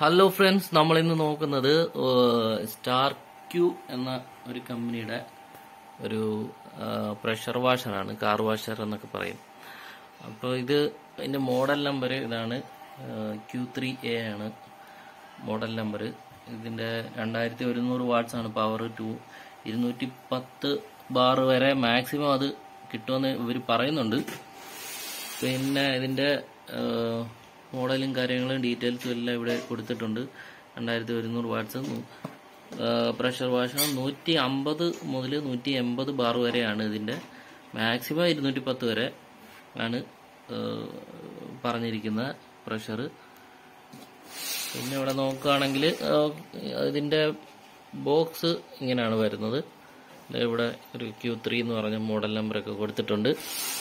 Hello friends, നമ്മൾ ഇന്ന് നോക്കുന്നത് StarQ എന്ന ഒരു കമ്പനിയുടെ ഒരു പ്രഷർ വാഷറാണ്. കാർ വാഷർ എന്നൊക്കെ പറയും. അപ്പോൾ ഇതിന്റെ മോഡൽ നമ്പർ ഇതാണ്, Q3A ആണ് മോഡൽ നമ്പർ. ഇതിന്റെ 2100 വാട്ട്സ് ആണ് പവർ. 210 ബാർ വരെ മാക്സിമം അത് കിട്ടുമെന്ന് ഇവർ പറയുന്നുണ്ട്. പിന്നെ ഇതിന്റെ മോഡലും കാര്യങ്ങളും ഡീറ്റെയിൽസും എല്ലാം ഇവിടെ കൊടുത്തിട്ടുണ്ട്. 2100 വാട്ട്സ് പ്രഷർ വാഷർ. 150 മുതൽ 180 ബാർ വരെയാണ് ഇതിന്റെ മാക്സിമം. 210 വരെ ആണ് പറഞ്ഞിരിക്കുന്ന പ്രഷർ. പിന്നെ ഇവിടെ നോക്കുകയാണെങ്കിൽ ഇതിന്റെ ബോക്സ് ഇങ്ങനെയാണ് വരുന്നത്. ഇവിടെ ഒരു Q3 എന്ന് പറഞ്ഞ മോഡൽ നമ്പറൊക്കെ കൊടുത്തിട്ടുണ്ട്.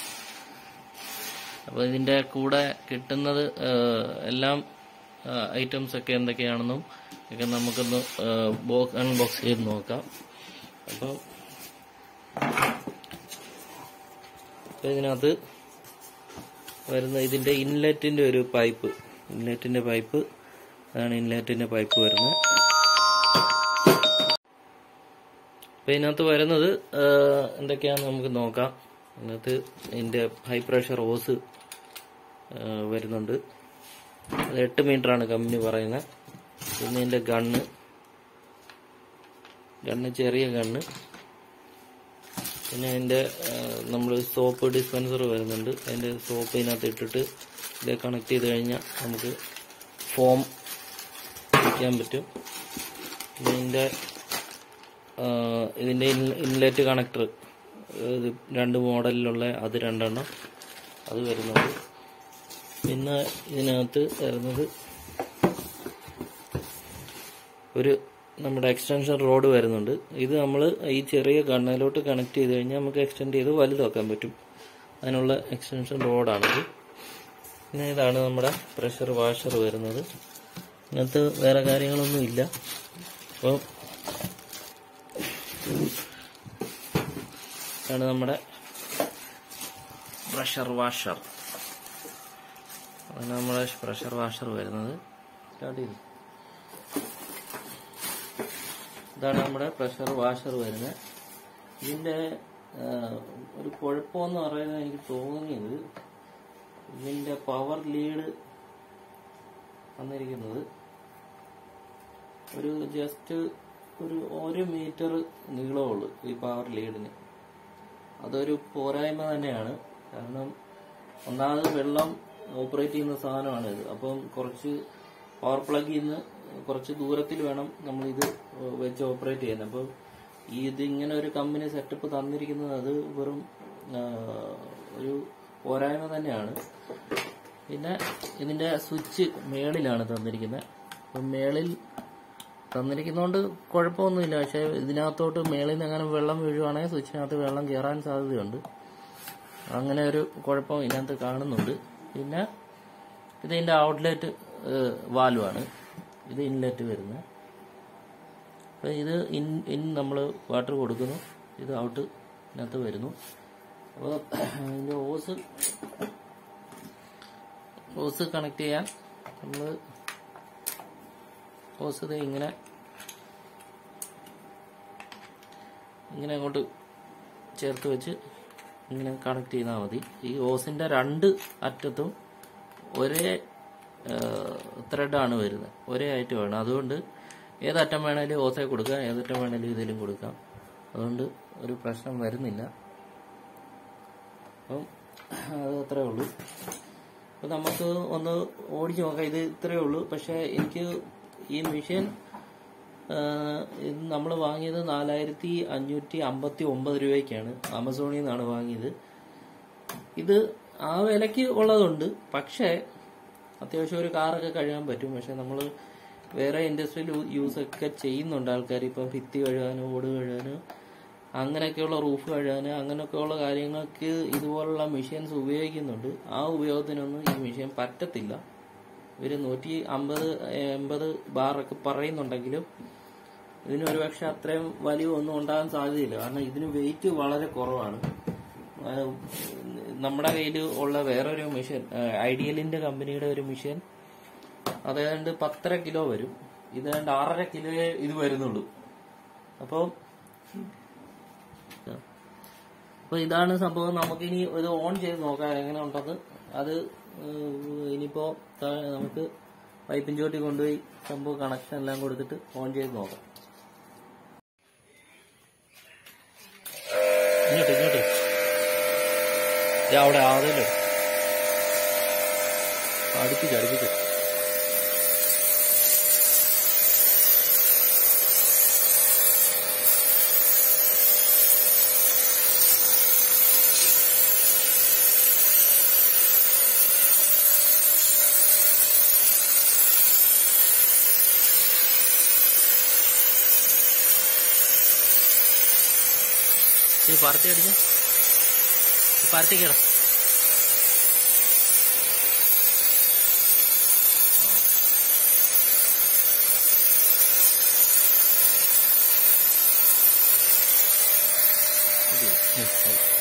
അപ്പോൾ ഇതിന്റെ കൂടെ കിട്ടുന്നത് എല്ലാം ഐറ്റംസ് ഒക്കെ എന്തൊക്കെയാണെന്നും ഒക്കെ നമുക്കൊന്ന് അൺബോക്സ് ചെയ്ത് നോക്കാം. അപ്പോൾ ഇതിനകത്ത് വരുന്ന ഇതിന്റെ ഇൻലെറ്റിന്റെ ഒരു പൈപ്പ്, അതാണ് ഇൻലെറ്റിന്റെ പൈപ്പ് വരുന്നത്. അപ്പോൾ ഇതിനകത്ത് വരുന്നത് എന്തൊക്കെയാണെന്ന് നമുക്ക് നോക്കാം. ഇതിനകത്ത് ഇതിന്റെ ഹൈ പ്രഷർ ഹോസ് വരുന്നുണ്ട്. അത് 8 മീറ്ററാണ് കമ്പനി പറയുന്നത്. പിന്നെ ഇതിന്റെ ഗണ്ണ് ചെറിയ ഗണ്ണ്. പിന്നെ അതിന്റെ നമ്മൾ സോപ്പ് ഡിസ്പെൻസർ വരുന്നുണ്ട്. അതിന്റെ സോപ്പ് ഇതിനകത്ത് ഇട്ടിട്ട് ഇത് കണക്ട് ചെയ്ത് കഴിഞ്ഞാൽ നമുക്ക് ഫോം വയ്ക്കാൻ പറ്റും. ഇതിന്റെ ഇൻലെറ്റ് കണക്ടർ, ഇത് 2 മോഡലിലുള്ള അത് 2 എണ്ണം അത് വരുന്നുണ്ട്. പിന്നെ ഇതിനകത്ത് വരുന്നത് ഒരു നമ്മുടെ എക്സ്റ്റൻഷൻ റോഡ് വരുന്നുണ്ട്. ഇത് നമ്മൾ ഈ ചെറിയ ഗണ്ണയിലോട്ട് കണക്ട് ചെയ്ത് കഴിഞ്ഞാൽ നമുക്ക് എക്സ്റ്റെൻഡ് ചെയ്ത് വലുതാക്കാൻ പറ്റും. അതിനുള്ള എക്സ്റ്റൻഷൻ റോഡാണിത്. പിന്നെ ഇതാണ് നമ്മുടെ പ്രഷർ വാഷർ വരുന്നത്. ഇതിനകത്ത് വേറെ കാര്യങ്ങളൊന്നും ഇല്ല. അപ്പോൾ ഇതാണ് നമ്മുടെ പ്രഷർ വാഷർ. അതാണ് നമ്മുടെ പ്രഷർ വാഷർ വരുന്നത്. ഇതാണ് നമ്മുടെ പ്രഷർ വാഷർ വരുന്നത്. ഇതിന്റെ ഒരു കുഴപ്പമെന്ന് പറയുന്നത് എനിക്ക് തോന്നിയത്, ഇതിന്റെ പവർ ലീഡ് വന്നിരിക്കുന്നത് ഒരു ജസ്റ്റ് ഒരു 1 മീറ്റർ നീളമുള്ളൂ ഈ പവർ ലീഡിന്. അതൊരു പോരായ്മ തന്നെയാണ്. കാരണം ഒന്നാമത് വെള്ളം ഓപ്പറേറ്റ് ചെയ്യുന്ന സാധനമാണ് ഇത്. അപ്പം കുറച്ച് പവർ പ്ലഗിൽ നിന്ന് കുറച്ച് ദൂരത്തിൽ വേണം നമ്മളിത് വെച്ച് ഓപ്പറേറ്റ് ചെയ്യാൻ. അപ്പം ഇതിങ്ങനെ ഒരു കമ്പനി സെറ്റപ്പ് തന്നിരിക്കുന്നത് അത് വെറും ഒരു പോരായ്മ തന്നെയാണ്. പിന്നെ ഇതിന്റെ സ്വിച്ച് മേളിലാണ് തന്നിരിക്കുന്നത്. അപ്പം മേളിൽ തന്നിരിക്കുന്നതുകൊണ്ട് കുഴപ്പമൊന്നുമില്ല. പക്ഷെ ഇതിനകത്തോട്ട് മേളിൽ നിന്ന് അങ്ങനെ വെള്ളം വീഴുവാണെങ്കിൽ സ്വിച്ചിനകത്ത് വെള്ളം കയറാൻ സാധ്യതയുണ്ട്. അങ്ങനെ ഒരു കുഴപ്പം ഇതിനകത്ത് കാണുന്നുണ്ട്. പിന്നെ ഇതിന്റെ ഔട്ട്ലെറ്റ് വാൽവാണ്. ഇത് ഇൻലെറ്റ് വരുന്നത്. അപ്പം ഇത് ഇൻ നമ്മൾ വാട്ടർ കൊടുക്കുന്നു, ഇത് ഔട്ട് ഇതിനകത്ത് വരുന്നു. അപ്പോൾ ഇതിന്റെ ഹോസ് കണക്ട് ചെയ്യാൻ നമ്മൾ ഹോസ് ഇത് ഇങ്ങനെ അങ്ങോട്ട് ചേർത്ത് വെച്ച് ഇങ്ങനെ കണക്ട് ചെയ്താൽ മതി. ഈ ഹോസിന്റെ 2 അറ്റത്തും ഒരേ ത്രെഡാണ് വരുന്നത്, ഒരേ ആയിട്ട് വേണം. അതുകൊണ്ട് ഏതറ്റം വേണേലും ഹോസേ കൊടുക്കാം, ഏതറ്റം വേണേലും ഇതിലും കൊടുക്കാം. അതുകൊണ്ട് ഒരു പ്രശ്നം വരുന്നില്ല. അപ്പം അത് അത്രേ ഉള്ളൂ. അപ്പം നമുക്ക് ഒന്ന് ഓടിച്ചു നോക്കാം. ഇത് ഇത്രയേ ഉള്ളൂ. പക്ഷെ എനിക്ക് ഈ മെഷീൻ നമ്മൾ വാങ്ങിയത് 4559 രൂപയ്ക്കാണ്. ആമസോണിൽ നിന്നാണ് വാങ്ങിയത്. ഇത് ആ വിലക്ക് ഉള്ളതുണ്ട്. പക്ഷേ അത്യാവശ്യം ഒരു കാറൊക്കെ കഴുകാൻ പറ്റും. പക്ഷെ നമ്മൾ വേറെ ഇൻഡസ്ട്രിയൽ യൂസ് ഒക്കെ ചെയ്യുന്നുണ്ട് ആൾക്കാർ. ഇപ്പം ഭിത്തി കഴുകാനോ ഓട് കഴുകാനോ അങ്ങനെയൊക്കെയുള്ള റൂഫ് കഴുകാനോ അങ്ങനെയൊക്കെയുള്ള കാര്യങ്ങൾക്ക് ഇതുപോലുള്ള മെഷീൻസ് ഉപയോഗിക്കുന്നുണ്ട്. ആ ഉപയോഗത്തിനൊന്നും ഈ മെഷീൻ പറ്റത്തില്ല. ഇവർ 150-80 ബാറൊക്കെ പറയുന്നുണ്ടെങ്കിലും ഇതിന് ഒരുപക്ഷെ അത്രയും വലിയ ഒന്നും ഉണ്ടാകാൻ സാധ്യതയില്ല. കാരണം ഇതിന് വെയിറ്റ് വളരെ കുറവാണ്. നമ്മുടെ കയ്യിൽ ഉള്ള വേറൊരു മെഷീൻ, ഐഡിയലിന്റെ കമ്പനിയുടെ ഒരു മെഷീൻ അതേതാണ്ട് 10.5 കിലോ വരും. ഇതേതാണ്ട് 6.5 കിലോയെ ഇത് വരുന്നുള്ളൂ. അപ്പോൾ ഇതാണ് സംഭവം. നമുക്കിനി ഇത് ഓൺ ചെയ്ത് നോക്കാം എങ്ങനെ ഉണ്ടെന്ന്. അത് ഇനിയിപ്പോ നമുക്ക് പൈപ്പിൻ ചോട്ടി കൊണ്ടുപോയി സംഭവം കണക്ഷൻ എല്ലാം കൊടുത്തിട്ട് ഓൺ ചെയ്ത് നോക്കാം. ഇങ്ങോട്ട് അവിടെ ആദ്യം അടുപ്പിച്ചു. പാർട്ടി അടിച്ച പാർട്ടിക്കട Okay.